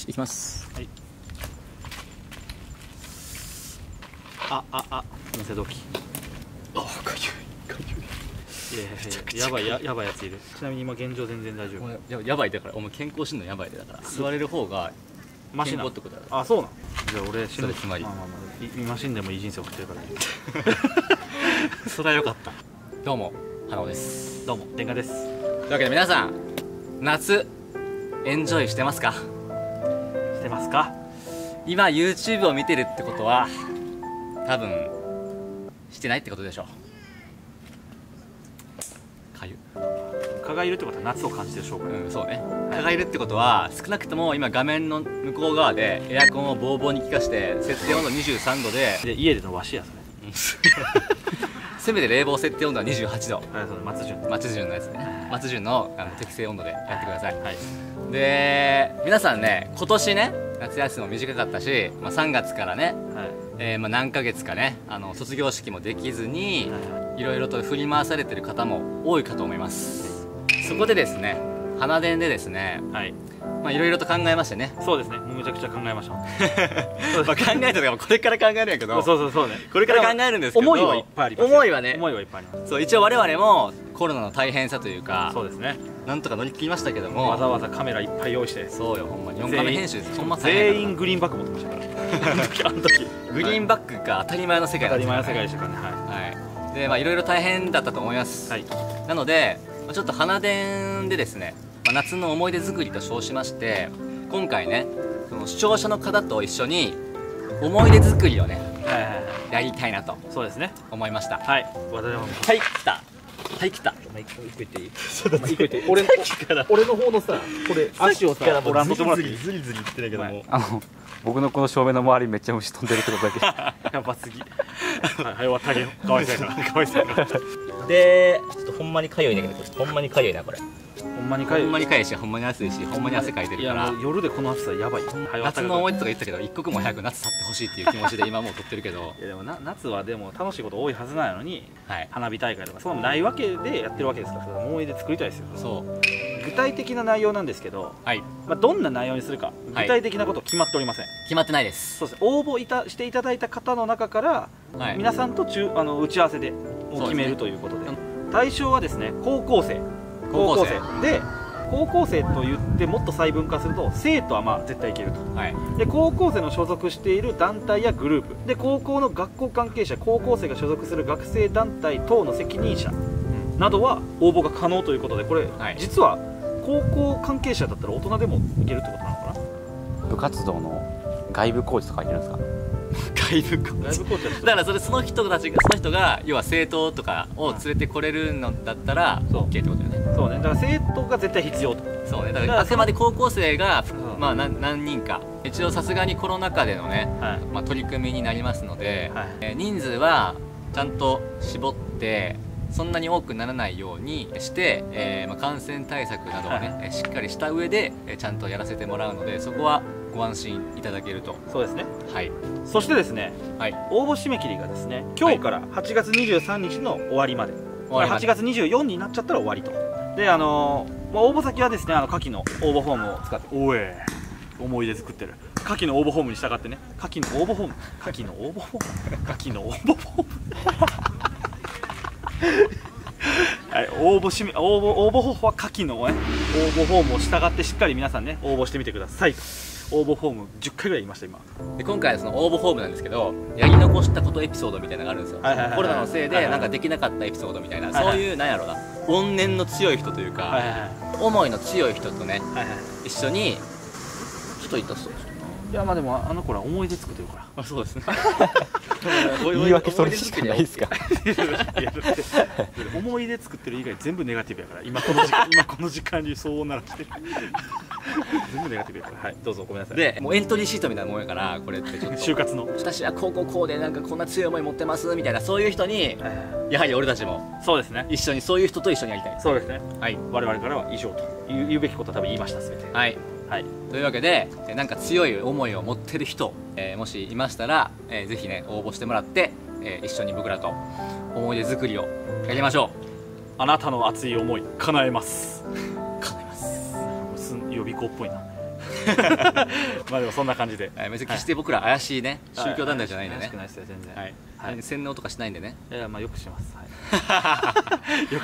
し、いきます。 はい。音声同期。 あ、かゆい。 やばいやばいやついる。ちなみに今現状全然大丈夫。 やばいだから、お前健康診断やばいでだから。座れる方が健康ってことだ。 あ、そうなん。じゃあ俺それつまり。 今死んでもいい人生送ってるからね。それはよかった。 どうも、花尾です。 どうも、電化です。 というわけで皆さん、夏エンジョイしてますか？ してますか？ 今 YouTube を見てるってことは多分してないってことでしょう。かゆ。 蚊がいるってことは夏を感じてる証拠。 うん、そうね。蚊がいるってことは少なくとも今画面の向こう側でエアコンをボーボーに効かして設定温度23度で家でのわしやそれ。 せめて冷房設定温度は28度。 はい、それ松潤のやつね。松潤の適正温度でやってください。 はい。 で、皆さんね、今年ね、夏休みも短かったし、3月からね、何ヶ月かね、卒業式もできずに、いろいろと振り回されてる方も多いかと思います。そこでですね、花電でですね、いろいろと考えましてね。 そうですね、もうめちゃくちゃ考えました。 考えたのがこれから考えるんやけど、 そうね、 これから考えるんですけど、 思いはいっぱいあります。 思いはね、 思いはいっぱいあります。 そう、一応我々もコロナの大変さというか、 そうですね、 なんとか乗り切りましたけども、 わざわざカメラいっぱい用意して。 そうよ、ほんまに4カメ編集です。ほんま全員グリーンバッグ持ってましたから。あの時グリーンバッグが当たり前の世界当たり前の世界でしたからね。 はい。で、いろいろ大変だったと思います。なのでちょっと花電でですね、夏の思い出作りと称しまして、今回ね、その視聴者の方と一緒に思い出作りをね、やりたいなと。そうですね、思いました。はい、はい来た、はい来た。 一個言っていい？一個言っていい？俺の方のさ、これ足をさ、おらんとってもらっていい？ズリズリ言ってないけども、 僕のこの照明の周りめっちゃ虫飛んでるってことだけ。やばすぎ。はい、終わってあげよう。かわいそうやから、かわいそうやから。 で、ちょっとほんまにかゆいんだけど、ほんまにかゆいなこれ。 ほんまにかゆいし、 ほんまに暑いし、ほんまに汗かいてるから。 夜でこの暑さやばい。 夏の思い出とか言ったけど、一刻も早く夏去ってほしいっていう気持ちで今もう撮ってるけど。 いやでも夏はでも楽しいこと多いはずなのに、花火大会とかそういうのないわけでやってるわけですから、思い出作りたいですよ。そう。具体的な内容なんですけど、どんな内容にするか具体的なこと決まっておりません。 決まってないです。 そうです。応募していただいた方の中から皆さんと打ち合わせで決めるということで、対象はですね、高校生で、高校生と言ってもっと細分化すると生徒は絶対いけると、で高校生の所属している団体やグループで、高校の学校関係者、高校生が所属する学生団体等の責任者などは応募が可能ということで、これ、実は高校関係者だったら大人でもいけるってことなのかな。 部活動の外部コーチとかいるんですか？ 外部コーチだからその人が要は生徒とかを連れてこれるのだったら OK ってことよね。 そうね、だから生徒が絶対必要と。そうね、 だからあくまで高校生が何人か、一応さすがにコロナ禍でのね取り組みになりますので、人数はちゃんと絞ってそんなに多くならないようにして、感染対策などをねしっかりした上でちゃんとやらせてもらうので、そこはご安心いただけると。 そうですね。 はい。 そしてですね、応募締め切りがですね、今日から8月23日の終わりまで、8月24になっちゃったら終わりと。で、応募先はですね、下記の応募フォームを使って、思い出作ってる。下記の応募フォームに従ってね、下記の応募フォーム、下記の応募フォーム、下記の応募フォーム。はい、応募方法は下記のね、応募フォームを従ってしっかり皆さんね、応募してみてください。応募フォーム10回ぐらい言いました今で。今回はその応募フォームなんですけど、やり残したことエピソードみたいなのがあるんですよ。コロナのせいでなんかできなかったエピソードみたいな、そういうなんやろうな、怨念の強い人というか、思いの強い人とね一緒にちょっと痛そう。 いやでもあの子ら思い出作ってるから。 そうですね。 言い訳それしかないですか？ 思い出作ってる以外全部ネガティブやから、今この時間にそうならしてる。全部ネガティブやから。はい、どうぞごめんなさい。 で、もうエントリーシートみたいなもんやから、これってちょっと就活の、 私はこうでなんかこんな強い思い持ってますみたいな、そういう人にやはり俺たちもそうですね、 一緒にそういう人と一緒にやりたい。そうですね。はい、 我々からは以上と言うべきことは多分言いました、すべて。はい。 というわけで、なんか強い思いを持ってる人、もしいましたら、ぜひね応募してもらって、一緒に僕らと思い出作りをやりましょう。 あなたの熱い思い叶えます。叶えます。予備校っぽいな。 まあでもそんな感じで、 別に決して僕ら怪しいね宗教団体じゃないんでね。 怪しくないですよ全然。 洗脳とかしないんでね。 いやまあよくします。